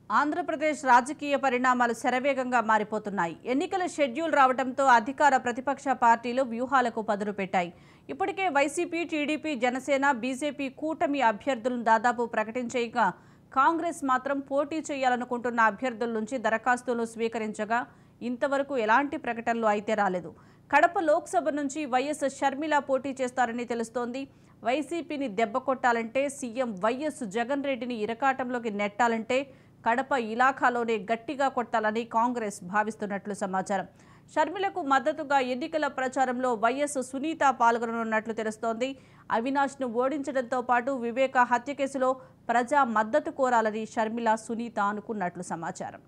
ఆంధ్రప్రదేశ్ రాజకీయ పరిణామాలు శరవేగంగా మారిపోతున్నాయి. ఎన్నికల షెడ్యూల్ రావడంతో అధికార ప్రతిపక్ష పార్టీలు వ్యూహాలకు పదును పెట్టాయి. ఇప్పటికే వైసీపీ, టీడీపీ, జనసేన, బీజేపీ కూటమి అభ్యర్థులను దాదాపు ప్రకటించేయగా కాంగ్రెస్ మాత్రం పోటీ చేయాలనుకుంటున్న అభ్యర్థుల నుంచి దరఖాస్తులు స్వీకరించగా ఇంతవరకు ఎలాంటి ప్రకటనలు అయితే రాలేదు. కడప లోక్సభ నుంచి వైఎస్ షర్మిల పోటీ చేస్తారని తెలుస్తోంది. వైసీపీని దెబ్బకొట్టాలంటే, సీఎం వైఎస్ జగన్ రెడ్డిని ఇరకాటంలోకి నెట్టాలంటే కడప ఇలాఖాలోనే గట్టిగా కొట్టాలని కాంగ్రెస్ భావిస్తున్నట్లు సమాచారం. షర్మిలకు మద్దతుగా ఎన్నికల ప్రచారంలో వైఎస్ సునీత పాల్గొననున్నట్లు తెలుస్తోంది. అవినాష్ను ఓడించడంతో పాటు వివేక హత్య కేసులో ప్రజా మద్దతు కోరాలని షర్మిల, సునీత అనుకున్నట్లు సమాచారం.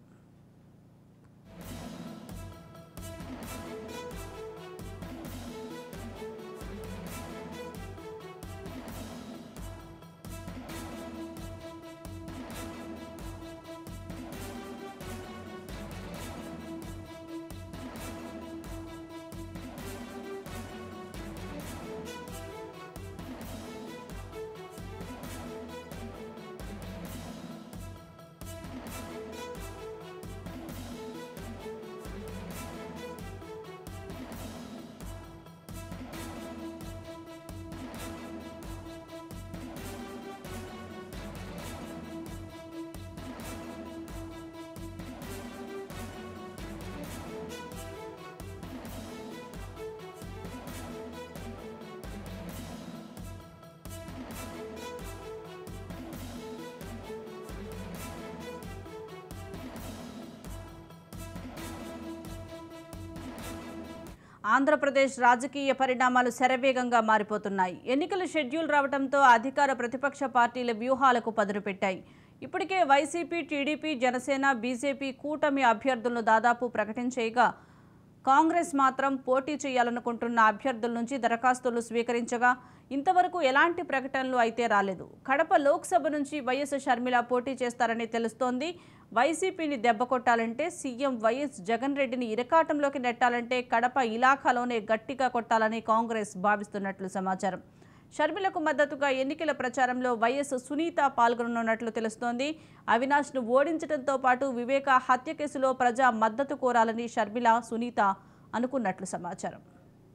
ఆంధ్రప్రదేశ్ రాజకీయ పరిణామాలు శరవేగంగా మారిపోతున్నాయి. ఎన్నికల షెడ్యూల్ రావడంతో అధికార ప్రతిపక్ష పార్టీల వ్యూహాలకు పదును పెట్టాయి. ఇప్పటికే వైసీపీ, టీడీపీ, జనసేన, బీజేపీ కూటమి అభ్యర్థులను దాదాపు ప్రకటించేయగా కాంగ్రెస్ మాత్రం పోటీ చేయాలనుకుంటున్న అభ్యర్థుల నుంచి దరఖాస్తులు స్వీకరించగా ఇంతవరకు ఎలాంటి ప్రకటనలు అయితే రాలేదు. కడప లోక్సభ నుంచి వైఎస్ షర్మిల పోటీ చేస్తారని తెలుస్తోంది. వైసీపీని దెబ్బకొట్టాలంటే, సీఎం వైఎస్ జగన్ రెడ్డిని ఇరకాటంలోకి నెట్టాలంటే కడప ఇలాఖాలోనే గట్టిగా కొట్టాలని కాంగ్రెస్ భావిస్తున్నట్లు సమాచారం. షర్మిలకు మద్దతుగా ఎన్నికల ప్రచారంలో వైఎస్ సునీత పాల్గొననున్నట్లు తెలుస్తోంది. అవినాష్ను ఓడించడంతో పాటు వివేక హత్య కేసులో ప్రజా మద్దతు కోరాలని షర్మిల, సునీత అనుకున్నట్లు సమాచారం.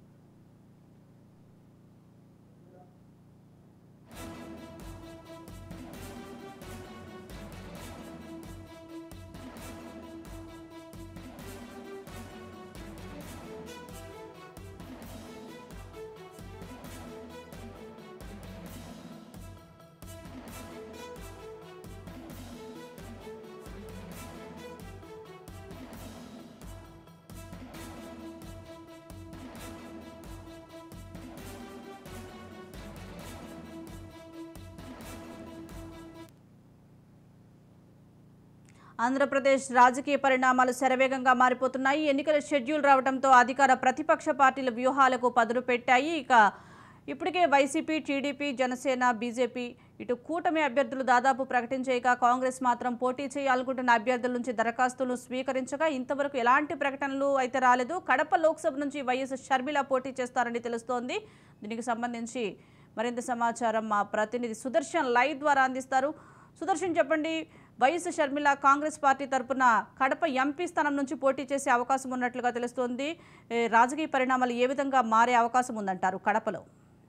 ఆంధ్రప్రదేశ్ రాజకీయ పరిణామాలు శరవేగంగా మారిపోతున్నాయి. ఎన్నికల షెడ్యూల్ రావడంతో అధికార ప్రతిపక్ష పార్టీల వ్యూహాలకు పదును పెట్టాయి. ఇప్పటికే వైసీపీ, టీడీపీ, జనసేన, బీజేపీ ఇటు కూటమి అభ్యర్థులు దాదాపు ప్రకటించేయగా కాంగ్రెస్ మాత్రం పోటీ చేయాలనుకుంటున్న అభ్యర్థుల నుంచి దరఖాస్తులు స్వీకరించగా ఇంతవరకు ఎలాంటి ప్రకటనలు అయితే రాలేదు. కడప లోక్సభ నుంచి వైఎస్ షర్మిల పోటీ చేస్తారని తెలుస్తోంది. దీనికి సంబంధించి మరింత సమాచారం మా ప్రతినిధి సుదర్శన్ లైవ్ ద్వారా అందిస్తారు. సుదర్శన్, చెప్పండి, వైఎస్ షర్మిల కాంగ్రెస్ పార్టీ తరపున కడప ఎంపీ స్థానం నుంచి పోటీ చేసే అవకాశం ఉన్నట్లుగా తెలుస్తోంది. రాజకీయ పరిణామాలు ఏ విధంగా మారే అవకాశం ఉందంటారు కడపలో?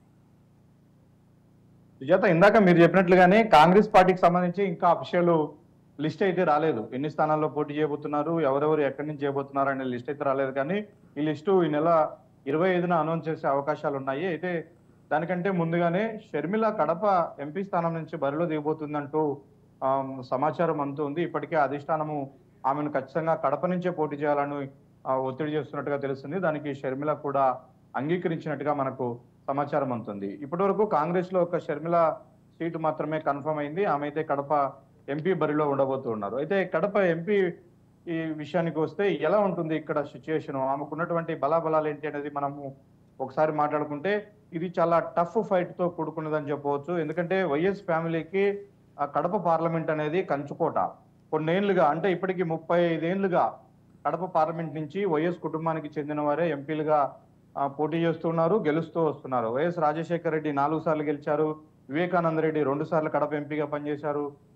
సుజాత, ఇందాక మీరు చెప్పినట్లుగానే కాంగ్రెస్ పార్టీకి సంబంధించి ఇంకా అఫీషియల్ లిస్ట్ అయితే రాలేదు. ఎన్ని స్థానాల్లో పోటీ చేయబోతున్నారు, ఎవరెవరు ఎక్కడి నుంచి చేయబోతున్నారు అనే లిస్ట్ అయితే రాలేదు. కానీ ఈ లిస్టు ఈ నెల 25న అనౌన్స్ చేసే అవకాశాలు ఉన్నాయి. అయితే దానికంటే ముందుగానే షర్మిల కడప ఎంపీ స్థానం నుంచి బరిలో దిగబోతుందంటూ సమాచారం అందుతుంది. ఇప్పటికే అధిష్టానము ఆమెను ఖచ్చితంగా కడప నుంచే పోటీ చేయాలని ఒత్తిడి చేస్తున్నట్టుగా తెలుస్తుంది. దానికి షర్మిల కూడా అంగీకరించినట్టుగా మనకు సమాచారం అందుతుంది. ఇప్పటి వరకు కాంగ్రెస్ లో ఒక షర్మిల సీటు మాత్రమే కన్ఫర్మ్ అయింది. ఆమె అయితే కడప ఎంపీ బరిలో ఉండబోతున్నారు. అయితే కడప ఎంపీ ఈ విషయానికి వస్తే ఎలా ఉంటుంది ఇక్కడ సిచ్యుయేషన్, ఆమెకున్నటువంటి బలాబలాలు ఏంటి అనేది మనము ఒకసారి మాట్లాడుకుంటే ఇది చాలా టఫ్ ఫైట్ తో కూడుకున్నదని చెప్పవచ్చు. ఎందుకంటే వైఎస్ ఫ్యామిలీకి కడప పార్లమెంట్ అనేది కంచుకోట. కొన్నేళ్లుగా, అంటే ఇప్పటికి 35 ఏళ్లుగా కడప పార్లమెంట్ నుంచి వైఎస్ కుటుంబానికి చెందిన వారే ఎంపీలుగా పోటీ చేస్తున్నారు, గెలుస్తూ వస్తున్నారు. వైఎస్ రాజశేఖర రెడ్డి 4 సార్లు గెలిచారు, వివేకానంద రెడ్డి 2 సార్లు కడప ఎంపీగా పనిచేశారు,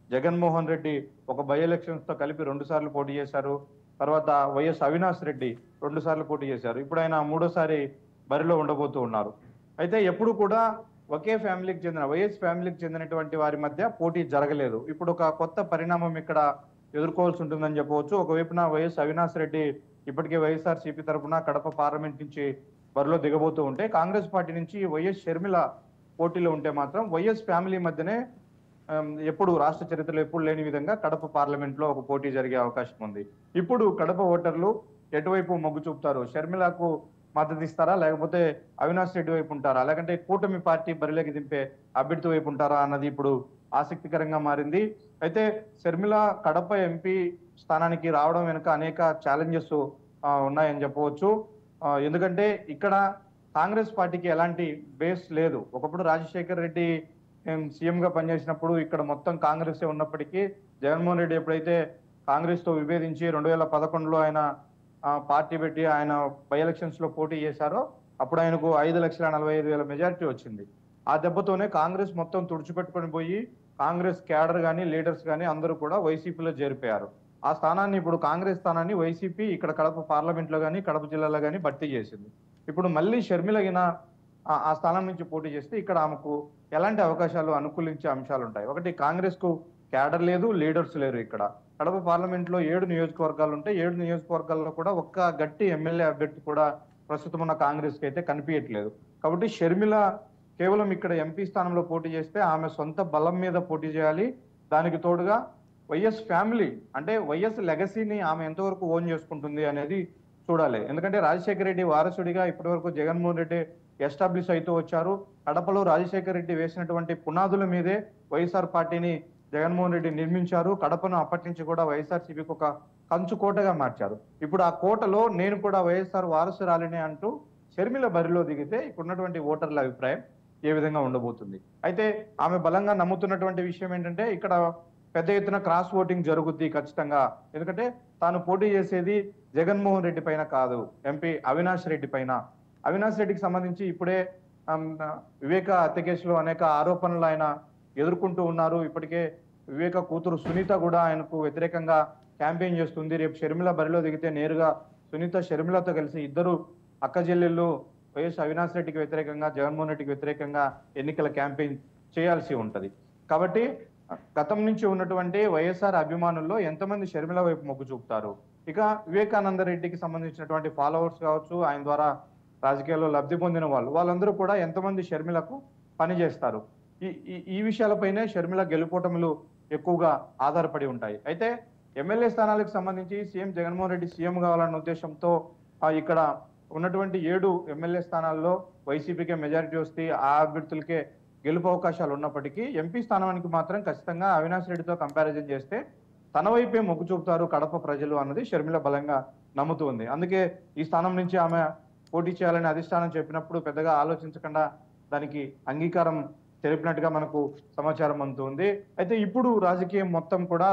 జగన్మోహన్ రెడ్డి ఒక బై ఎలక్షన్స్ తో కలిపి 2 సార్లు పోటీ చేశారు. తర్వాత వైఎస్ అవినాష్ రెడ్డి 2 సార్లు పోటీ చేశారు. ఇప్పుడు ఆయన 3వ సారి బరిలో ఉండబోతూ ఉన్నారు. అయితే ఎప్పుడు కూడా ఒకే ఫ్యామిలీకి చెందిన వైఎస్ ఫ్యామిలీకి చెందినటువంటి వారి మధ్య పోటీ జరగలేదు. ఇప్పుడు ఒక కొత్త పరిణామం ఇక్కడ ఎదుర్కోవాల్సి ఉంటుందని చెప్పవచ్చు. ఒకవైపున వైఎస్ అవినాష్ రెడ్డి ఇప్పటికే వైఎస్ఆర్సీపీ తరఫున కడప పార్లమెంట్ నుంచి బరిలో దిగబోతూ ఉంటే, కాంగ్రెస్ పార్టీ నుంచి వైఎస్ షర్మిల పోటీలో ఉంటే మాత్రం వైఎస్ ఫ్యామిలీ మధ్యనే ఎప్పుడు రాష్ట్ర చరిత్రలో ఎప్పుడు లేని విధంగా కడప పార్లమెంట్ లో ఒక పోటీ జరిగే అవకాశం ఉంది. ఇప్పుడు కడప ఓటర్లు ఎటువైపు మొగ్గు చూపుతారు? షర్మిలకు మద్దతు ఇస్తారా, లేకపోతే అవినాష్ రెడ్డి వైపు ఉంటారా, లేకంటే కూటమి పార్టీ బరిలోకి దింపే అభ్యర్థి వైపు ఉంటారా అన్నది ఇప్పుడు ఆసక్తికరంగా మారింది. అయితే షర్మిల కడప ఎంపీ స్థానానికి రావడం వెనుక అనేక ఛాలెంజెస్ ఉన్నాయని చెప్పవచ్చు. ఎందుకంటే ఇక్కడ కాంగ్రెస్ పార్టీకి ఎలాంటి బేస్ లేదు. ఒకప్పుడు రాజశేఖర్ రెడ్డి సీఎం గా పనిచేసినప్పుడు ఇక్కడ మొత్తం కాంగ్రెస్ ఉన్నప్పటికీ జగన్మోహన్ రెడ్డి ఎప్పుడైతే కాంగ్రెస్ తో విభేదించి 2011లో ఆయన పార్టీ పెట్టి ఆయన బై ఎలక్షన్స్ లో పోటీ చేశారో అప్పుడు ఆయనకు 5,45,000 మెజారిటీ వచ్చింది. ఆ దెబ్బతోనే కాంగ్రెస్ మొత్తం తుడిచిపెట్టుకొని పోయి కాంగ్రెస్ క్యాడర్ గానీ లీడర్స్ గానీ అందరూ కూడా వైసీపీలో చేరిపోయారు. ఆ స్థానాన్ని ఇప్పుడు కాంగ్రెస్ స్థానాన్ని వైసీపీ ఇక్కడ కడప పార్లమెంట్ లో గానీ కడప జిల్లాలో గానీ భర్తీ చేసింది. ఇప్పుడు మళ్ళీ షర్మిల ఆ స్థానం నుంచి పోటీ చేస్తే ఇక్కడ ఆమెకు ఎలాంటి అవకాశాలు అనుకూలించే అంశాలు ఉంటాయి? ఒకటి, కాంగ్రెస్ కు క్యాడర్ లేదు, లీడర్స్ లేరు. ఇక్కడ కడప పార్లమెంట్ లో 7 నియోజకవర్గాలు ఉంటాయి. 7 నియోజకవర్గాల్లో కూడా ఒక్క గట్టి ఎమ్మెల్యే అభ్యర్థి కూడా ప్రస్తుతం ఉన్న కాంగ్రెస్ కి అయితే కనిపించట్లేదు. కాబట్టి షర్మిల కేవలం ఇక్కడ ఎంపీ స్థానంలో పోటీ చేస్తే ఆమె సొంత బలం మీద పోటీ చేయాలి. దానికి తోడుగా వైఎస్ ఫ్యామిలీ అంటే వైఎస్ లెగసీని ఆమె ఎంతవరకు ఓన్ చేసుకుంటుంది అనేది చూడాలి. ఎందుకంటే రాజశేఖర రెడ్డి వారసుడిగా ఇప్పటి వరకు జగన్మోహన్ రెడ్డి ఎస్టాబ్లిష్ అవుతూ వచ్చారు. కడపలో రాజశేఖర రెడ్డి వేసినటువంటి పునాదుల మీదే వైఎస్ఆర్ పార్టీని జగన్మోహన్ రెడ్డి నిర్మించారు. కడపను అప్పటి నుంచి కూడా వైఎస్ఆర్సీపీకి ఒక కంచుకోటగా మార్చారు. ఇప్పుడు ఆ కోటలో నేను కూడా వైఎస్ఆర్ వారసురాలిని అంటూ షర్మిల బరిలో దిగితే ఇప్పుడున్నటువంటి ఓటర్ల అభిప్రాయం ఏ విధంగా ఉండబోతుంది? అయితే ఆమె బలంగా నమ్ముతున్నటువంటి విషయం ఏంటంటే ఇక్కడ పెద్ద ఎత్తున క్రాస్ ఓటింగ్ జరుగుద్ది ఖచ్చితంగా. ఎందుకంటే తాను పోటీ చేసేది జగన్మోహన్ రెడ్డి పైన కాదు, ఎంపీ అవినాష్ రెడ్డి పైన. అవినాష్ రెడ్డికి సంబంధించి ఇప్పుడే వివేక హత్య కేసులో అనేక ఆరోపణలు ఆయన ఎదుర్కొంటూ ఉన్నారు. ఇప్పటికే వివేక కూతురు సునీత కూడా ఆయనకు వ్యతిరేకంగా క్యాంపెయిన్ చేస్తుంది. రేపు షర్మిల బరిలో దిగితే నేరుగా సునీత షర్మిలతో కలిసి ఇద్దరు అక్క చెల్లెళ్ళు వైఎస్ అవినాష్ రెడ్డికి వ్యతిరేకంగా జగన్మోహన్ రెడ్డికి వ్యతిరేకంగా ఎన్నికల క్యాంపెయిన్ చేయాల్సి ఉంటది. కాబట్టి గతం నుంచి ఉన్నటువంటి వైఎస్ఆర్ అభిమానుల్లో ఎంతమంది షర్మిల వైపు మొగ్గు చూపుతారు? ఇక వివేకానంద రెడ్డికి సంబంధించినటువంటి ఫాలోవర్స్ కావచ్చు, ఆయన ద్వారా రాజకీయాల్లో లబ్ధి పొందిన వాళ్ళందరూ కూడా ఎంతమంది షర్మిలకు పనిచేస్తారు? ఈ విషయాలపైనే షర్మిల గెలుపోటములు ఎక్కువగా ఆధారపడి ఉంటాయి. అయితే ఎమ్మెల్యే స్థానాలకు సంబంధించి సీఎం జగన్మోహన్ రెడ్డి సీఎం కావాలన్న ఉద్దేశంతో ఇక్కడ ఉన్నటువంటి 7 ఎమ్మెల్యే స్థానాల్లో వైసీపీకే మెజారిటీ వస్తే ఆ అభ్యర్థులకే గెలుపు అవకాశాలు ఉన్నప్పటికీ ఎంపీ స్థానానికి మాత్రం ఖచ్చితంగా అవినాష్ రెడ్డితో కంపారిజన్ చేస్తే తన వైపే మొగ్గు చూపుతారు కడప ప్రజలు అన్నది షర్మిల బలంగా నమ్ముతూ ఉంది. అందుకే ఈ స్థానం నుంచి ఆమె పోటీ చేయాలని అధిష్టానం చెప్పినప్పుడు పెద్దగా ఆలోచించకుండా దానికి అంగీకారం తెలిపినట్టుగా మనకు సమాచారం అందుతుంది. అయితే ఇప్పుడు రాజకీయం మొత్తం కూడా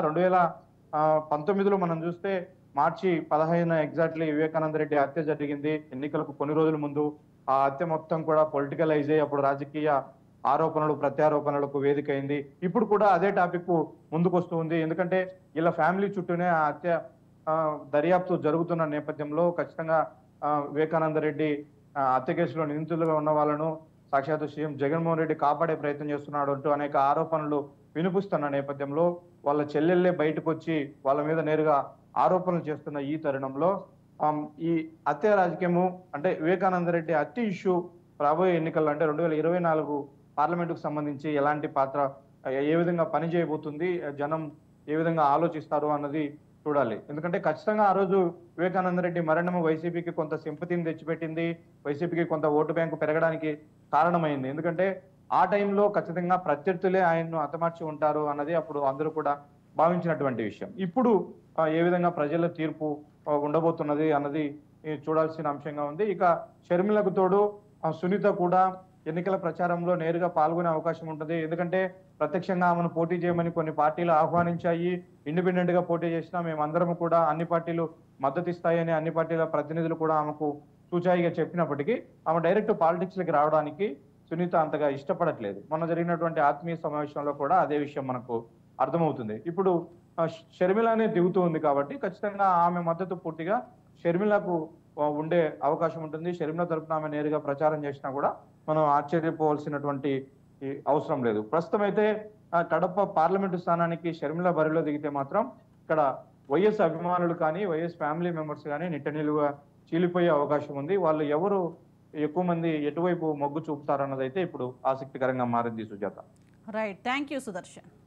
2019లో మనం చూస్తే మార్చి 15 ఎగ్జాక్ట్లీ వివేకానంద రెడ్డి హత్య జరిగింది. ఎన్నికలకు కొన్ని రోజుల ముందు ఆ హత్య మొత్తం కూడా పొలిటికలైజ్ అయ్యి అప్పుడు రాజకీయ ఆరోపణలు ప్రత్యారోపణలకు వేదిక అయింది. ఇప్పుడు కూడా అదే టాపిక్ ముందుకు వస్తుంది. ఎందుకంటే ఇలా ఫ్యామిలీ చుట్టూనే ఆ హత్య దర్యాప్తు జరుగుతున్న నేపథ్యంలో ఖచ్చితంగా వివేకానంద రెడ్డి హత్య కేసులో నిందితులుగా ఉన్న వాళ్ళను సాక్షాత్తు సీఎం జగన్మోహన్ రెడ్డి కాపాడే ప్రయత్నం చేస్తున్నాడు అంటూ అనేక ఆరోపణలు వినిపిస్తున్న నేపథ్యంలో వాళ్ళ చెల్లెళ్ళే బయటకు వచ్చి వాళ్ళ మీద నేరుగా ఆరోపణలు చేస్తున్న ఈ తరుణంలో ఈ హత్య రాజకీయము అంటే వివేకానంద రెడ్డి హత్య ఇష్యూ రాబోయే ఎన్నికల్లో అంటే 2024 పార్లమెంటుకు సంబంధించి ఎలాంటి పాత్ర ఏ విధంగా పని చేయబోతుంది, జనం ఏ విధంగా ఆలోచిస్తారు అన్నది చూడాలి. ఎందుకంటే ఖచ్చితంగా ఆ రోజు వివేకానంద రెడ్డి మరణము వైసీపీకి కొంత సింపతిని తెచ్చిపెట్టింది, వైసీపీకి కొంత ఓటు బ్యాంకు పెరగడానికి కారణమైంది. ఎందుకంటే ఆ టైంలో ఖచ్చితంగా ప్రత్యర్థులే ఆయన్ను హతమార్చి ఉంటారు అన్నది అప్పుడు అందరూ కూడా భావించినటువంటి విషయం. ఇప్పుడు ఏ విధంగా ప్రజల తీర్పు ఉండబోతున్నది అన్నది చూడాల్సిన అంశంగా ఉంది. ఇక షర్మిలకు తోడు సునీత కూడా ఎన్నికల ప్రచారంలో నేరుగా పాల్గొనే అవకాశం ఉంటుంది. ఎందుకంటే ప్రత్యక్షంగా ఆమెను పోటీ చేయమని కొన్ని పార్టీలు ఆహ్వానించాయి. ఇండిపెండెంట్ గా పోటీ చేసినా మేమందరం కూడా అన్ని పార్టీలు మద్దతు ఇస్తాయని అన్ని పార్టీల ప్రతినిధులు కూడా ఆమెకు సూచాయిగా చెప్పినప్పటికీ ఆమె డైరెక్ట్ పాలిటిక్స్ లకి రావడానికి సునీత అంతగా ఇష్టపడట్లేదు. మొన్న జరిగినటువంటి ఆత్మీయ సమావేశంలో కూడా అదే విషయం మనకు అర్థమవుతుంది. ఇప్పుడు షర్మిలనే దిగుతూ ఉంది కాబట్టి ఖచ్చితంగా ఆమె మద్దతు పూర్తిగా షర్మిలకు ఉండే అవకాశం ఉంటుంది. షర్మిల తరపున ఆమె నేరుగా ప్రచారం చేసినా కూడా మనం ఆశ్చర్యపోవాల్సినటువంటి అవసరం లేదు. ప్రస్తుతం అయితే కడప పార్లమెంటు స్థానానికి షర్మిల బరిలో దిగితే మాత్రం ఇక్కడ వైఎస్ అభిమానులు కానీ వైఎస్ ఫ్యామిలీ మెంబర్స్ కానీ నిట్టనిలుగా చీలిపోయే అవకాశం ఉంది. వాళ్ళు ఎవరు ఎక్కువ మంది ఎటువైపు మొగ్గు చూపుతారన్నదైతే ఇప్పుడు ఆసక్తికరంగా మారింది Sujata. Right, thank you Sudarshan.